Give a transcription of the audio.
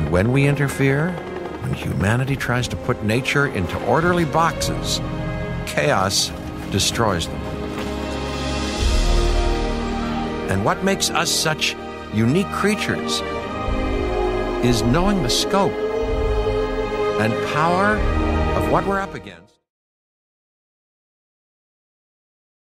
And when we interfere, when humanity tries to put nature into orderly boxes, chaos destroys them. And what makes us such unique creatures is knowing the scope and power of what we're up against.